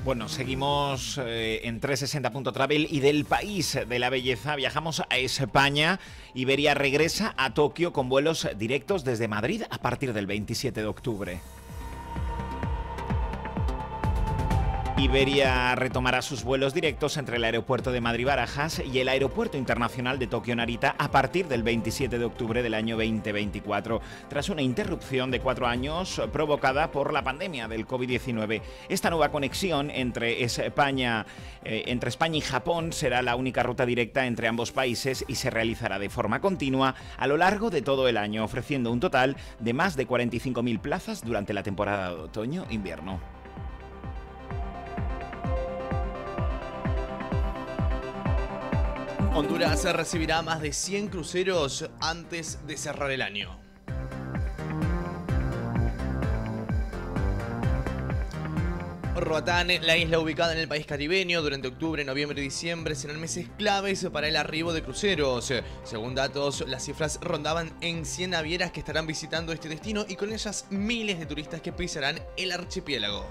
Bueno, seguimos en 360.travel y del país de la belleza viajamos a España. Iberia regresa a Tokio con vuelos directos desde Madrid a partir del 27 de octubre. Iberia retomará sus vuelos directos entre el aeropuerto de Madrid-Barajas y el aeropuerto internacional de Tokio-Narita a partir del 27 de octubre del año 2024, tras una interrupción de 4 años provocada por la pandemia del COVID-19. Esta nueva conexión entre España y Japón será la única ruta directa entre ambos países y se realizará de forma continua a lo largo de todo el año, ofreciendo un total de más de 45.000 plazas durante la temporada de otoño-invierno. Honduras recibirá más de 100 cruceros antes de cerrar el año. Roatán, la isla ubicada en el país caribeño, durante octubre, noviembre y diciembre serán meses claves para el arribo de cruceros. Según datos, las cifras rondaban en 100 navieras que estarán visitando este destino y con ellas miles de turistas que pisarán el archipiélago.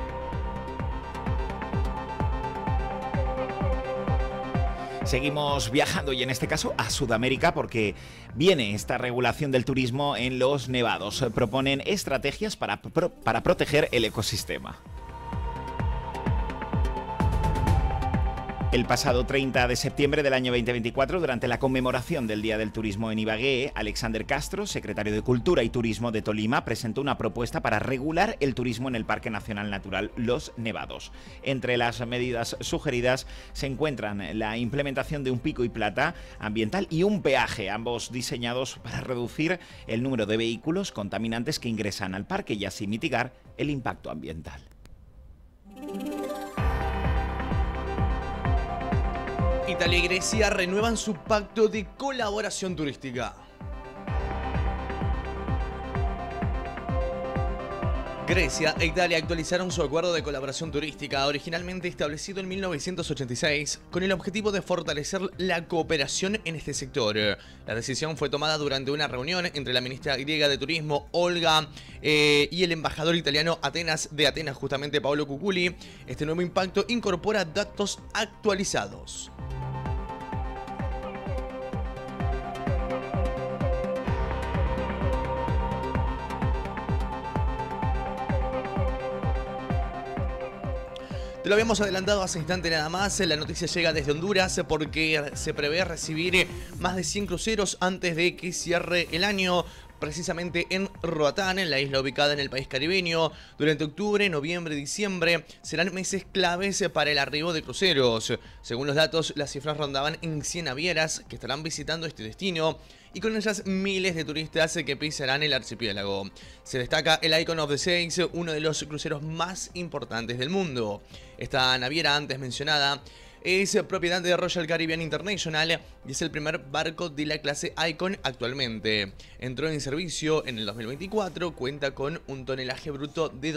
Seguimos viajando y en este caso a Sudamérica porque viene esta regulación del turismo en los nevados. Proponen estrategias para proteger el ecosistema. El pasado 30 de septiembre del año 2024, durante la conmemoración del Día del Turismo en Ibagué, Alexander Castro, secretario de Cultura y Turismo de Tolima, presentó una propuesta para regular el turismo en el Parque Nacional Natural Los Nevados. Entre las medidas sugeridas se encuentran la implementación de un pico y plata ambiental y un peaje, ambos diseñados para reducir el número de vehículos contaminantes que ingresan al parque y así mitigar el impacto ambiental. Italia y Grecia renuevan su pacto de colaboración turística. Grecia e Italia actualizaron su acuerdo de colaboración turística, originalmente establecido en 1986, con el objetivo de fortalecer la cooperación en este sector. La decisión fue tomada durante una reunión entre la ministra griega de Turismo, Olga, y el embajador italiano de Atenas, justamente Paolo Cuculi. Este nuevo impacto incorpora datos actualizados. Te lo habíamos adelantado hace instante nada más, la noticia llega desde Honduras porque se prevé recibir más de 100 cruceros antes de que cierre el año. Precisamente en Roatán, en la isla ubicada en el país caribeño. Durante octubre, noviembre y diciembre serán meses claves para el arribo de cruceros. Según los datos, las cifras rondaban en 100 navieras que estarán visitando este destino y con ellas miles de turistas que pisarán el archipiélago. Se destaca el Icon of the Seas, uno de los cruceros más importantes del mundo. Esta naviera antes mencionada es propiedad de Royal Caribbean International y es el primer barco de la clase Icon actualmente. Entró en servicio en el 2024, cuenta con un tonelaje bruto de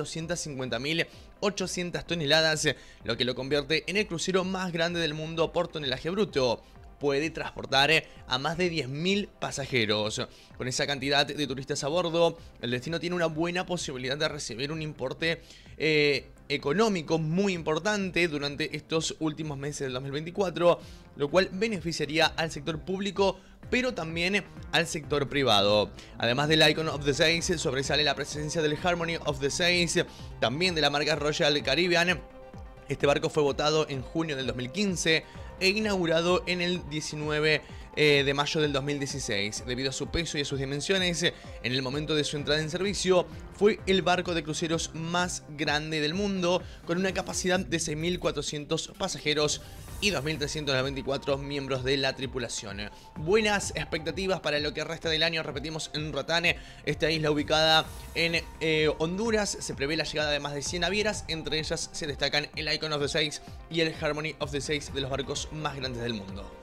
250.800 toneladas, lo que lo convierte en el crucero más grande del mundo por tonelaje bruto. Puede transportar a más de 10.000 pasajeros. Con esa cantidad de turistas a bordo, el destino tiene una buena posibilidad de recibir un importe económico muy importante durante estos últimos meses del 2024, lo cual beneficiaría al sector público, pero también al sector privado. Además del Icon of the Seas, sobresale la presencia del Harmony of the Seas, también de la marca Royal Caribbean. Este barco fue votado en junio del 2015 e inaugurado en el 19 de mayo del 2016. Debido a su peso y a sus dimensiones, en el momento de su entrada en servicio, fue el barco de cruceros más grande del mundo, con una capacidad de 6.400 pasajeros y 2.394 miembros de la tripulación. Buenas expectativas para lo que resta del año, repetimos, en Roatán, esta isla ubicada en Honduras. Se prevé la llegada de más de 100 navieras, entre ellas se destacan el Icon of the Seas y el Harmony of the Seas, de los barcos más grandes del mundo.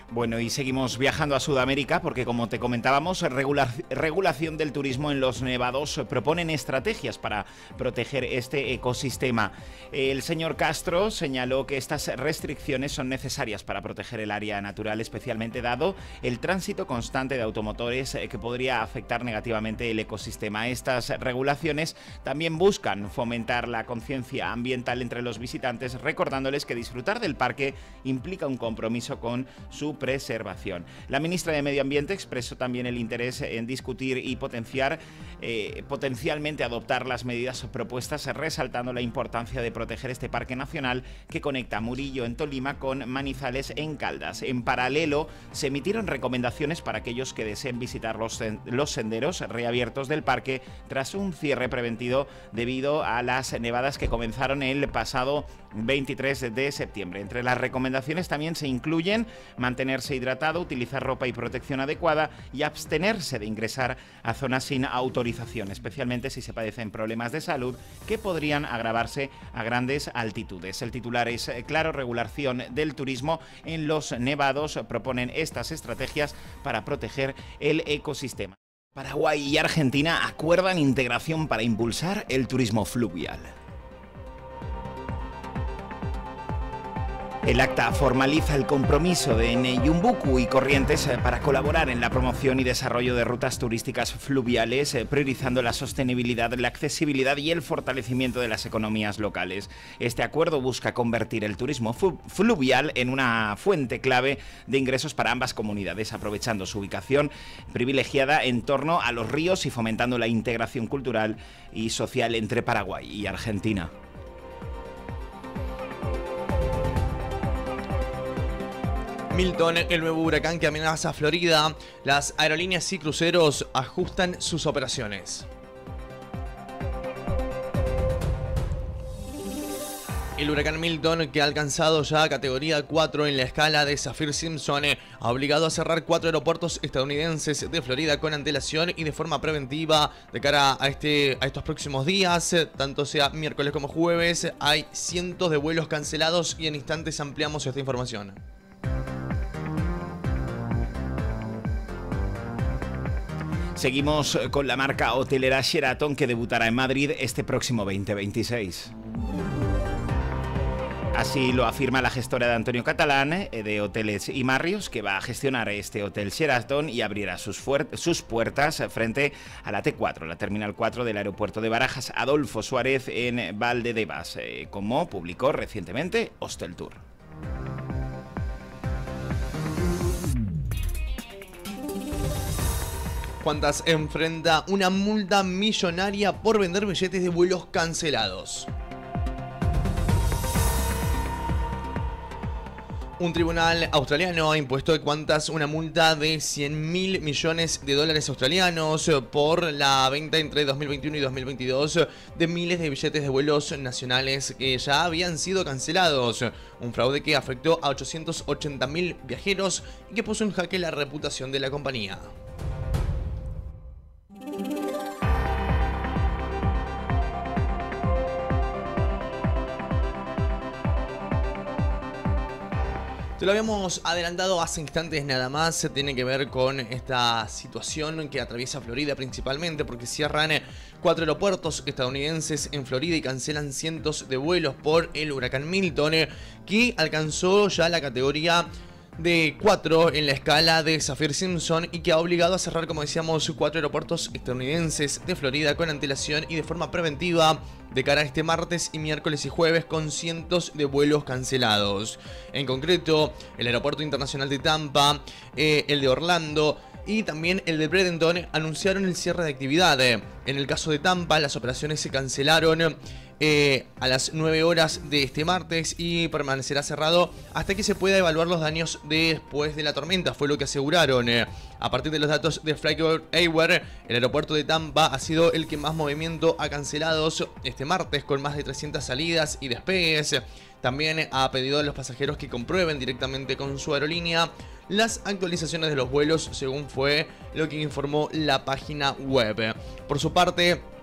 Bueno, y seguimos viajando a Sudamérica porque, como te comentábamos, regulación del turismo en los nevados proponen estrategias para proteger este ecosistema. El señor Castro señaló que estas restricciones son necesarias para proteger el área natural, especialmente dado el tránsito constante de automotores que podría afectar negativamente el ecosistema. Estas regulaciones también buscan fomentar la conciencia ambiental entre los visitantes, recordándoles que disfrutar del parque implica un compromiso con su preservación. La ministra de Medio Ambiente expresó también el interés en discutir y potencialmente adoptar las medidas propuestas, resaltando la importancia de proteger este parque nacional que conecta Murillo en Tolima con Manizales en Caldas. En paralelo, se emitieron recomendaciones para aquellos que deseen visitar los senderos reabiertos del parque tras un cierre preventivo debido a las nevadas que comenzaron el pasado 23 de septiembre. Entre las recomendaciones también se incluyen mantenerse hidratado, utilizar ropa y protección adecuada y abstenerse de ingresar a zonas sin autorización, especialmente si se padecen problemas de salud que podrían agravarse a grandes altitudes. El titular es claro: regulación del turismo en los nevados. Proponen estas estrategias para proteger el ecosistema. Paraguay y Argentina acuerdan integración para impulsar el turismo fluvial. El acta formaliza el compromiso de Neyumbuku y Corrientes para colaborar en la promoción y desarrollo de rutas turísticas fluviales, priorizando la sostenibilidad, la accesibilidad y el fortalecimiento de las economías locales. Este acuerdo busca convertir el turismo fluvial en una fuente clave de ingresos para ambas comunidades, aprovechando su ubicación privilegiada en torno a los ríos y fomentando la integración cultural y social entre Paraguay y Argentina. Milton, el nuevo huracán que amenaza a Florida. Las aerolíneas y cruceros ajustan sus operaciones. El huracán Milton, que ha alcanzado ya categoría 4 en la escala de Saffir-Simpson, ha obligado a cerrar 4 aeropuertos estadounidenses de Florida con antelación y de forma preventiva de cara a estos próximos días, tanto sea miércoles como jueves. Hay cientos de vuelos cancelados y en instantes ampliamos esta información. Seguimos con la marca hotelera Sheraton, que debutará en Madrid este próximo 2026. Así lo afirma la gestora de Antonio Catalán, de Hoteles y Marriott, que va a gestionar este hotel Sheraton y abrirá sus puertas frente a la T4, la Terminal 4 del aeropuerto de Barajas Adolfo Suárez en Valdebebas, como publicó recientemente Hostel Tour. Qantas enfrenta una multa millonaria por vender billetes de vuelos cancelados. Un tribunal australiano ha impuesto a Qantas una multa de 100.000 millones de dólares australianos por la venta entre 2021 y 2022 de miles de billetes de vuelos nacionales que ya habían sido cancelados. Un fraude que afectó a 880.000 viajeros y que puso en jaque la reputación de la compañía. Te lo habíamos adelantado hace instantes nada más, tiene que ver con esta situación que atraviesa Florida principalmente, porque cierran 4 aeropuertos estadounidenses en Florida y cancelan cientos de vuelos por el huracán Milton, que alcanzó ya la categoría de 4 en la escala de Saffir-Simpson y que ha obligado a cerrar, como decíamos, 4 aeropuertos estadounidenses de Florida con antelación y de forma preventiva de cara a este martes y miércoles y jueves, con cientos de vuelos cancelados. En concreto, el aeropuerto internacional de Tampa, el de Orlando y también el de Bradenton anunciaron el cierre de actividad. En el caso de Tampa, las operaciones se cancelaron a las 9 horas de este martes y permanecerá cerrado hasta que se pueda evaluar los daños después de la tormenta, fue lo que aseguraron. A partir de los datos de FlightAware, el aeropuerto de Tampa ha sido el que más movimiento ha cancelado este martes, con más de 300 salidas y despegues. También ha pedido a los pasajeros que comprueben directamente con su aerolínea las actualizaciones de los vuelos, según fue lo que informó la página web. Por su parte,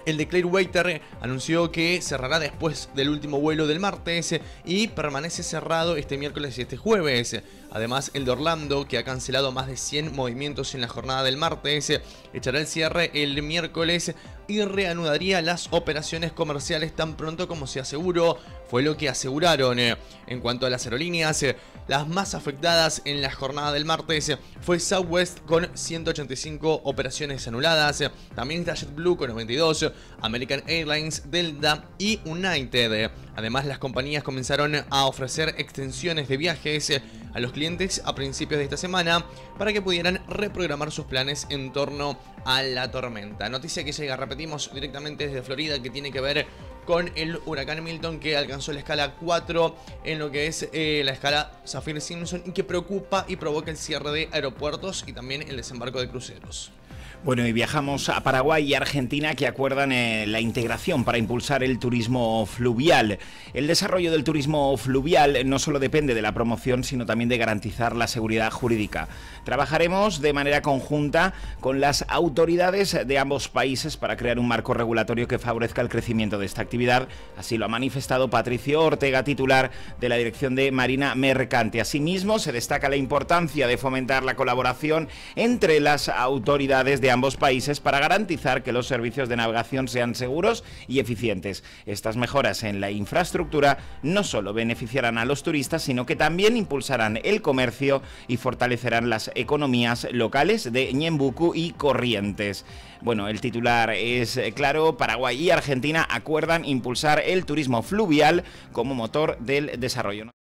El de Clearwater anunció que cerrará después del último vuelo del martes y permanece cerrado este miércoles y este jueves. Además, el de Orlando, que ha cancelado más de 100 movimientos en la jornada del martes, echará el cierre el miércoles y reanudaría las operaciones comerciales tan pronto como sea seguro, fue lo que aseguraron. En cuanto a las aerolíneas, las más afectadas en la jornada del martes fue Southwest con 185 operaciones anuladas, también está JetBlue con 92, American Airlines, Delta y United. Además, las compañías comenzaron a ofrecer extensiones de viajes a los clientes a principios de esta semana para que pudieran reprogramar sus planes en torno a la tormenta. Noticia que llega, repetimos, directamente desde Florida, que tiene que ver con el huracán Milton, que alcanzó la escala 4 en lo que es la escala Saffir-Simpson y que preocupa y provoca el cierre de aeropuertos y también el desembarco de cruceros. Bueno, y viajamos a Paraguay y Argentina, que acuerdan la integración para impulsar el turismo fluvial. El desarrollo del turismo fluvial no solo depende de la promoción, sino también de garantizar la seguridad jurídica. Trabajaremos de manera conjunta con las autoridades de ambos países para crear un marco regulatorio que favorezca el crecimiento de esta actividad. Así lo ha manifestado Patricio Ortega, titular de la Dirección de Marina Mercante. Asimismo, se destaca la importancia de fomentar la colaboración entre las autoridades de ambos países para garantizar que los servicios de navegación sean seguros y eficientes. Estas mejoras en la infraestructura no solo beneficiarán a los turistas, sino que también impulsarán el comercio y fortalecerán las economías locales de Ñembucú y Corrientes. Bueno, el titular es claro: Paraguay y Argentina acuerdan impulsar el turismo fluvial como motor del desarrollo.